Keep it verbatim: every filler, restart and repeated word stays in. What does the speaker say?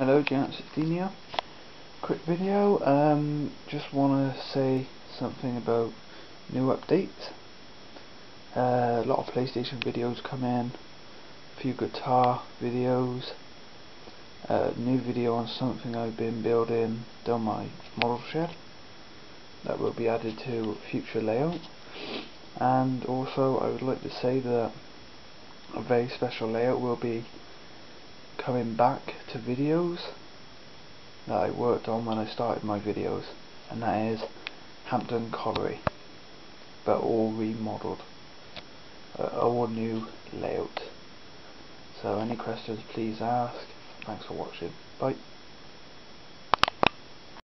Hello, Jaannetts sixteen here. Quick video. Um, just want to say something about new updates. Uh, a lot of PlayStation videos come in, a few guitar videos, a new video on something I've been building down my model shed that will be added to future layout. And also I would like to say that a very special layout will be coming back to videos that I worked on when I started my videos, and that is Hampton Colliery, but all remodeled, uh, all new layout. So any questions please ask. Thanks for watching. Bye.